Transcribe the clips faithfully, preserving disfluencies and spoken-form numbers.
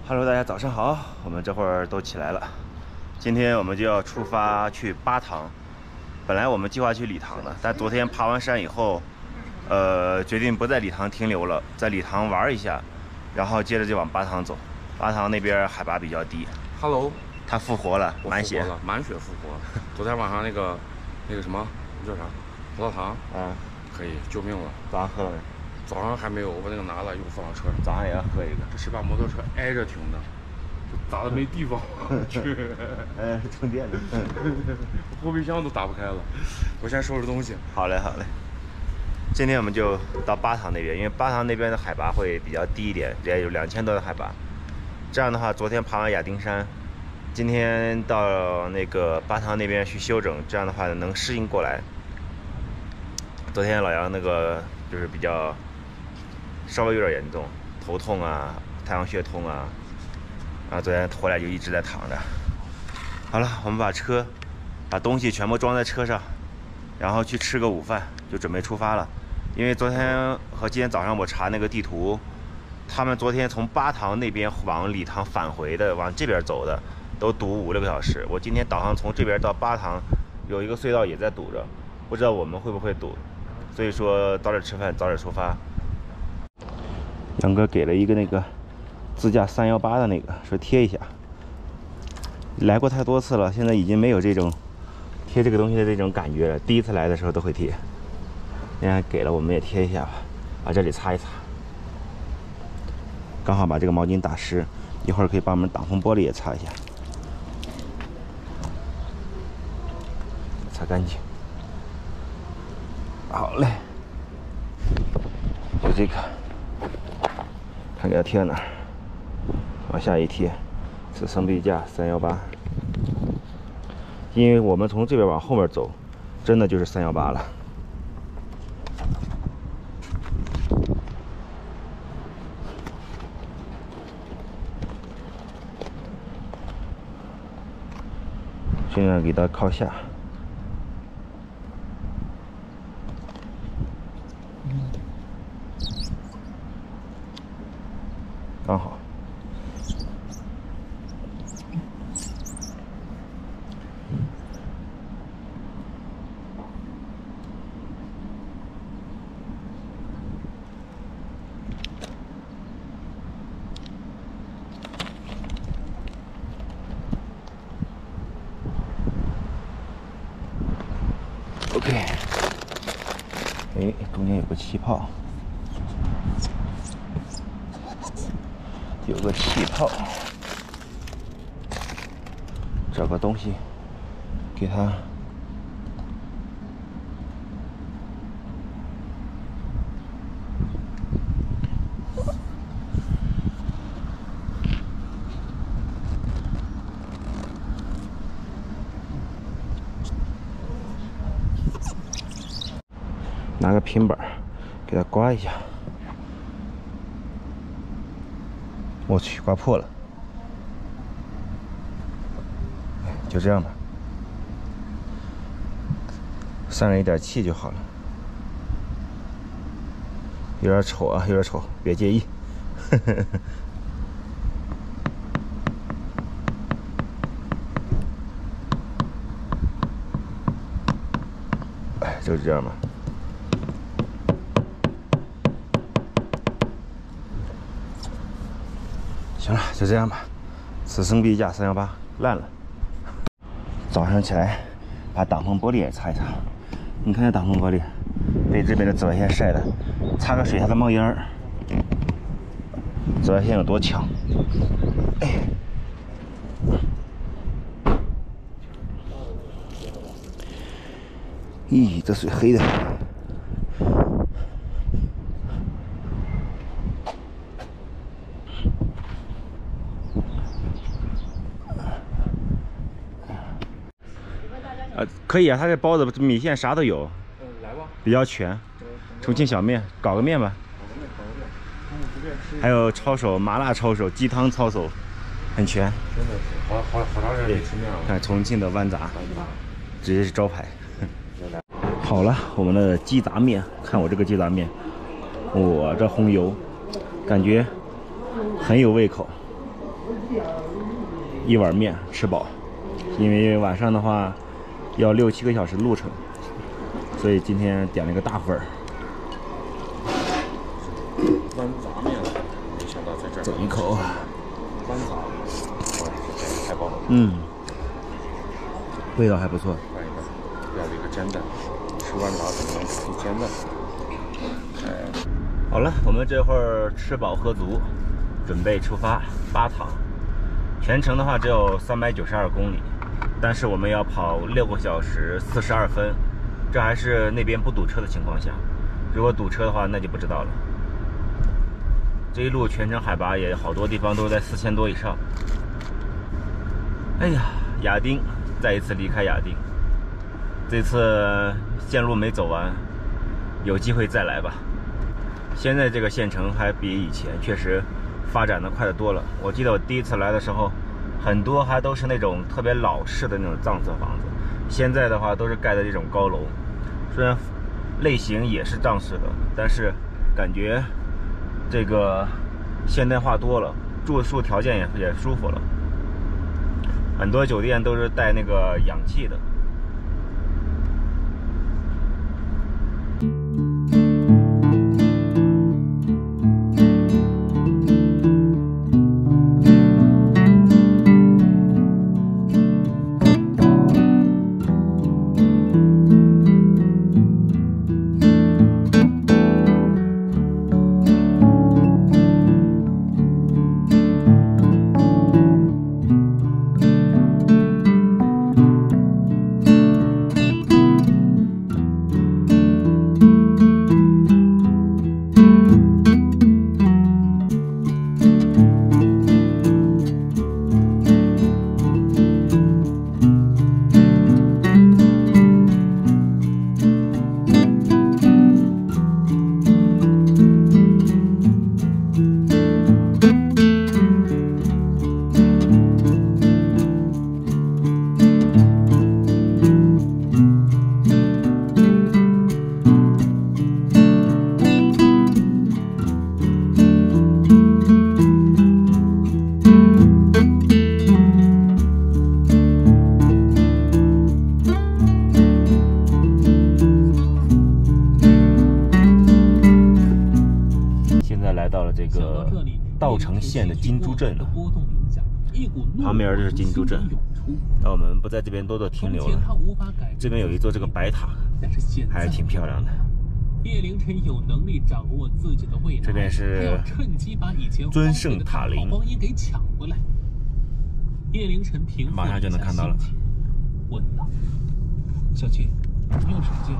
Hello， 大家早上好，我们这会儿都起来了。今天我们就要出发去巴塘。本来我们计划去理塘的，但昨天爬完山以后，呃，决定不在理塘停留了，在理塘玩一下，然后接着就往巴塘走。巴塘那边海拔比较低。 Hello， 它复活了，满血了，满血复活。昨天晚上那个那个什么叫啥葡萄糖， 嗯， 可以救命了。 早上喝了没？ 早上还没有，我把那个拿了，又放到车上。 早上也要喝一个。 这是把摩托车挨着停的，打的没地方去。 呃，充电的。 后备箱都打不开了。我先收拾东西。 好嘞，好嘞。今天我们就到巴塘那边，因为巴塘那边的海拔会比较低一点，也有两千多的海拔。这样的话，昨天爬完亚丁山，今天到那个巴塘那边去休整，这样的话能适应过来。昨天老杨那个就是比较。稍微有点严重，头痛啊，太阳穴痛啊，啊，昨天回来就一直在躺着。好了，我们把车，把东西全部装在车上，然后去吃个午饭，就准备出发了。因为昨天和今天早上我查那个地图，他们昨天从巴塘那边往理塘返回的，往这边走的，都堵五六个小时。我今天导航从这边到巴塘，有一个隧道也在堵着，不知道我们会不会堵。所以说早点吃饭，早点出发。杨哥给了一个那个自驾三幺八的那个，说贴一下。来过太多次了，现在已经没有这种贴这个东西的这种感觉了。第一次来的时候都会贴，人家给了我们也贴一下吧，把这里擦一擦。刚好把这个毛巾打湿，一会儿可以把我们挡风玻璃也擦一下，擦干净。好嘞，就这个。看给它贴哪儿，往下一贴，此生必驾三幺八。因为我们从这边往后面走，真的就是三幺八了。尽量给它靠下。刚好。OK。哎，中间有个气泡。有个气泡，找个东西给它拿个平板给它刮一下。我去，刮破了，就这样吧，散了一点气就好了。有点丑啊，有点丑，别介意。哎，就是这样吧。行了，就这样吧。此生必驾三幺八烂了。早上起来，把挡风玻璃也擦一擦。你看这挡风玻璃，被这边的紫外线晒的，擦个水还在冒烟儿。紫外线有多强？哎，咦，这水黑的。呃，可以啊，他这包子米线啥都有， 嗯，来吧， 比较全。重庆小面，搞个面吧。 搞个面，搞个面。嗯，随便吃。 还有抄手、麻辣抄手、鸡汤抄手，很全。 真的是，好好好长时间没吃面了。 看重庆的豌杂， 豌杂， 直接是招牌。好了，我们的鸡杂面，看我这个鸡杂面，我这红油，感觉很有胃口。 一碗面吃饱，因为晚上的话要六七个小时路程，所以今天点了一个大份儿。 豌杂面，没想到在这儿。 整一口。 豌杂，哇，这太棒了。 嗯，味道还不错。 换一个，要了一个煎蛋，吃豌杂怎么能吃煎蛋？哎， 好了，我们这会儿吃饱喝足，准备出发巴塘。全程的话只有三百九十二公里，但是我们要跑六个小时四十二分，这还是那边不堵车的情况下。如果堵车的话，那就不知道了。这一路全程海拔也好多地方都在四千多以上。哎呀，亚丁，再一次离开亚丁，这次线路没走完，有机会再来吧。现在这个县城还比以前确实发展的快得多了。我记得我第一次来的时候，很多还都是那种特别老式的那种藏色房子，现在的话都是盖的这种高楼，虽然类型也是藏式的，但是感觉这个现代化多了，住宿条件也也舒服了。很多酒店都是带那个氧气的。稻城县的金珠镇了，旁边就是金珠镇。那我们不在这边多多停留了。这边有一座这个白塔，还是挺漂亮的。叶凌晨有能力掌握自己的未来，这边是尊圣塔林，马上就能看到了。问道：“小七，你有手机？”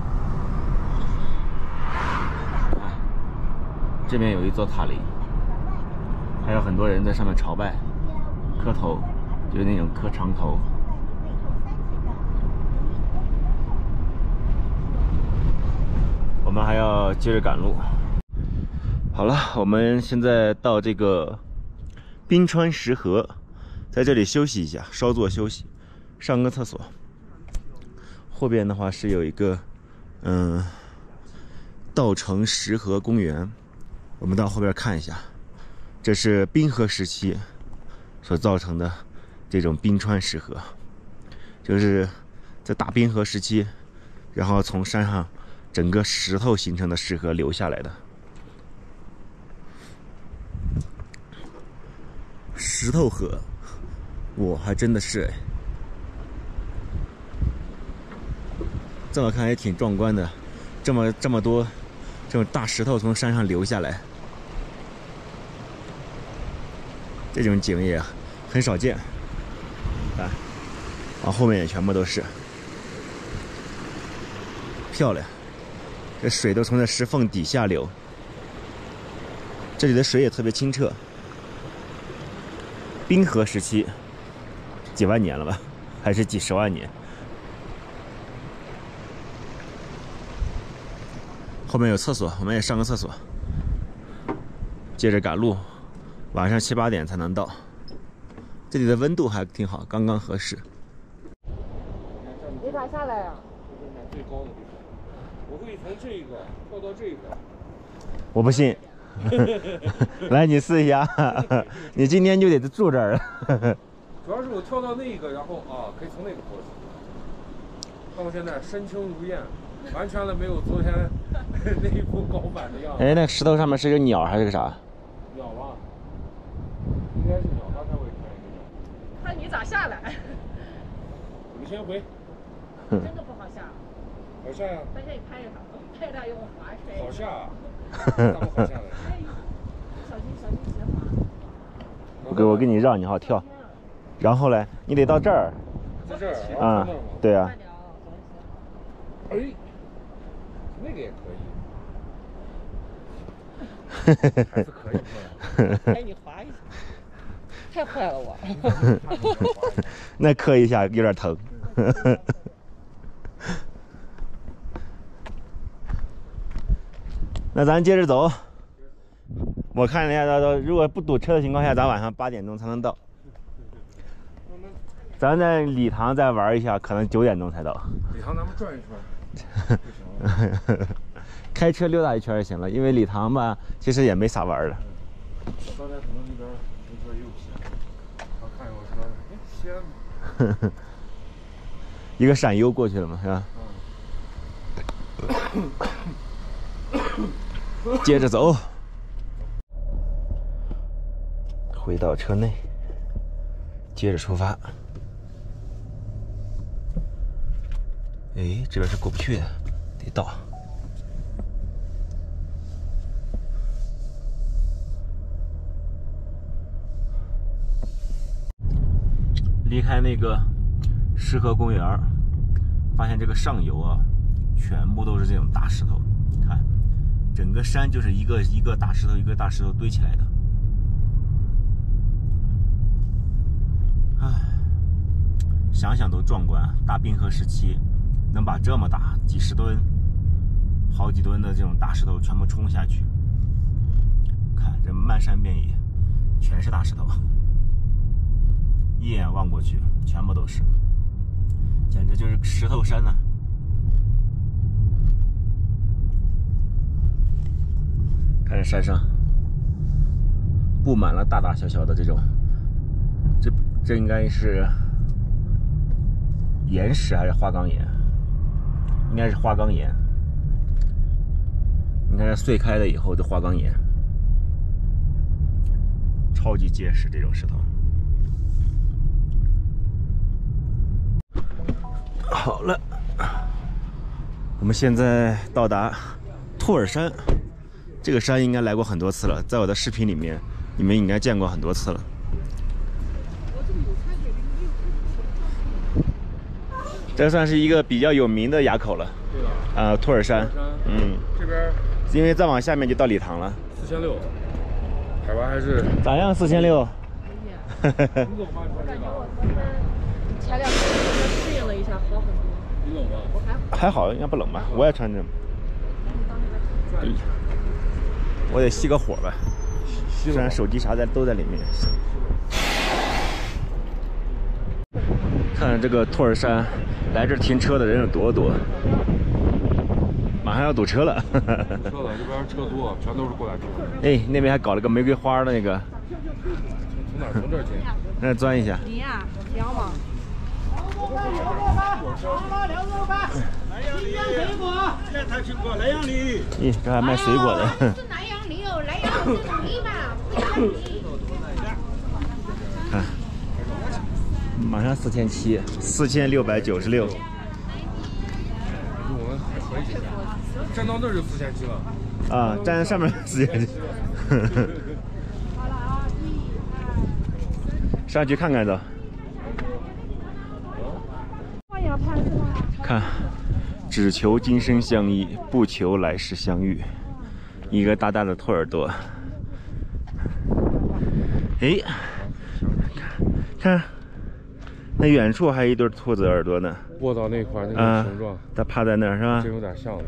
这边有一座塔林。还有很多人在上面朝拜、磕头，就是那种磕长头。我们还要接着赶路。好了，我们现在到这个滨川石河，在这里休息一下，稍作休息，上个厕所。后边的话是有一个嗯稻城石河公园，我们到后边看一下。这是冰河时期所造成的这种冰川石河，就是在大冰河时期，然后从山上整个石头形成的石河流下来的。石头河，我还真的是哎，这么看也挺壮观的，这么这么多这种大石头从山上流下来。这种景也很少见，啊，啊，后面也全部都是漂亮，这水都从这石缝底下流，这里的水也特别清澈。冰河时期，几万年了吧，还是几十万年？后面有厕所，我们也上个厕所，接着赶路。晚上七八点才能到，这里的温度还挺好，刚刚合适。 没法下来啊！ 最高的地方，我可以从这个跳到这个。 我不信。 来，你试一下，你今天就得住这儿。 主要是我跳到那个，然后啊，可以从那个过去。到现在身轻如燕，完全的没有昨天那一副高板的样子。 哎，那石头上面是个鸟还是个啥？ 鸟吧，应该是鸟。刚才我也看一个鸟。 看你咋下来。 你先回。 真的不好下。 好下呀。 但是你拍着它，拍着它用滑水。 好下。咋不好下来？ 小心小心斜滑。 我给我给你让，你好跳。然后嘞，你得到这儿。 在这儿啊？对啊。 哎，那个也可以。还是可以。 哎，你滑一下。太坏了我。 那磕一下有点疼。那咱接着走。我看了一下，到如果不堵车的情况下，咱晚上八点钟才能到。咱在礼堂再玩一下，可能九点钟才到。 礼堂咱们转一圈。 开车溜达一圈就行了，因为礼堂吧，其实也没啥玩的。 刚才可能那边同学也有西安，我看我说，哎，西安。 一个闪优过去了嘛，是吧？嗯。接着走，回到车内，接着出发。哎，这边是过不去的，得倒。离开那个石河公园，发现这个上游啊，全部都是这种大石头。你看，整个山就是一个一个大石头，一个大石头堆起来的。唉，想想都壮观。大冰河时期，能把这么大几十吨、好几吨的这种大石头全部冲下去，看这漫山遍野，全是大石头。一眼望过去，全部都是，简直就是石头山呐、啊！看这山上布满了大大小小的这种，这这应该是岩石还是花岗岩？应该是花岗岩。你看这碎开了以后的花岗岩，超级结实这种石头。好了，我们现在到达兔儿山。这个山应该来过很多次了，在我的视频里面，你们应该见过很多次了。这算是一个比较有名的垭口了。 对的。 啊、呃，兔儿山。嗯。 这边， 因为再往下面就到礼堂了。 四千六，海拔还是咋样？四千六。 我感觉我昨天前两天适应了一下，好很多。 你冷吗？ 我还还好，应该不冷吧？我也穿着。我得熄个火吧，虽然手机啥在都在里面。看这个兔儿山，来这停车的人有多多，马上要堵车了。 车了，这边车多，全都是过来停。 哎，那边还搞了个玫瑰花的那个。 从哪儿？从这儿进？ 那钻一下。 你呀，行吗？ 新疆水果，这才吃过莱阳梨。 咦，这还卖水果的。 是莱阳梨哦，莱阳这种梨吧，不是梨。 看，马上四千七，四千六百九十六。 我们还可以，站到那儿就四千七了。 啊，站在上面四千七。上去看看都。看，只求今生相依，不求来世相遇。一个大大的兔耳朵。哎，看，那远处还有一对兔子耳朵呢。 卧到那块那个形状， 它趴在那儿是吧？ 真有点像的，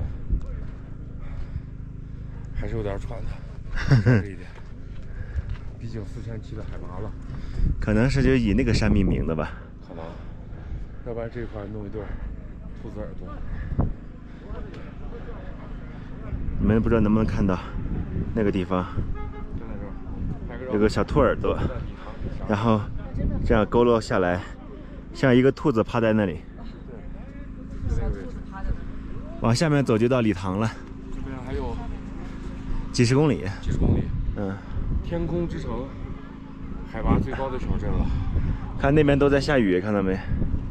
还是有点喘的。这一点，毕竟四千七的海拔了。 可能是就以那个山命名的吧。 可能，要不然这块弄一对兔子耳朵。 你们不知道能不能看到那个地方就在这儿，拍个照。 有个小兔耳朵，然后这样佝偻下来，像一个兔子趴在那里。 就那个位置。 往下面走就到礼堂了， 这边还有几十公里。 几十公里。 嗯， 天空之城，海拔最高的小镇了。 看那边都在下雨，看到没？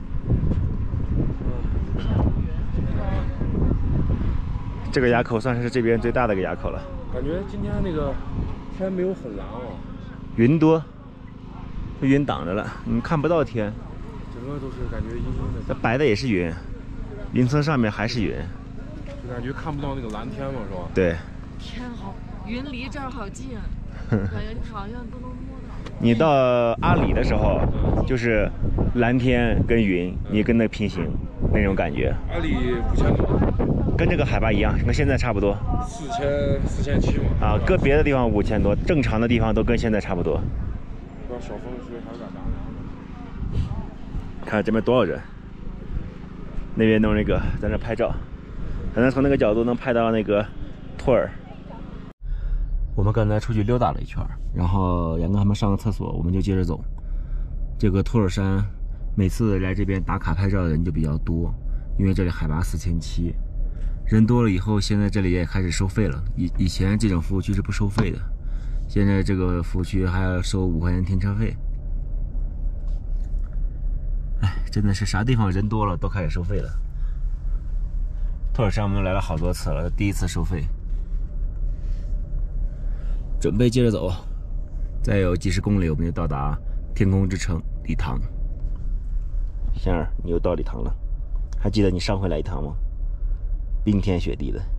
这个垭口算是这边最大的一个垭口了。 感觉今天那个天没有很蓝哦， 云多，云挡着了，你看不到天。 整个都是感觉阴阴的。 这白的也是云，云层上面还是云。 就感觉看不到那个蓝天嘛，是吧？ 对。 天好，云离这儿好近，感觉你好像都能摸到。 你到阿里的时候，就是蓝天跟云，你跟那平行那种感觉。 阿里五千多， 跟这个海拔一样，跟现在差不多。 四千四千七嘛。 啊，个别的地方五千多，正常的地方都跟现在差不多。 不知道小风吹还敢打。 看这边多少人，那边弄那个在那拍照，可能从那个角度能拍到那个兔儿。我们刚才出去溜达了一圈，然后杨哥他们上个厕所，我们就接着走。这个兔儿山，每次来这边打卡拍照的人就比较多，因为这里海拔四千七，人多了以后，现在这里也开始收费了。以以前这种服务区是不收费的，现在这个服务区还要收五块钱停车费。哎，真的是啥地方人多了都开始收费了。兔儿山我们来了好多次了，第一次收费。准备接着走，再有几十公里我们就到达天空之城礼堂。仙儿，你又到礼堂了，还记得你上回来一趟吗？冰天雪地的。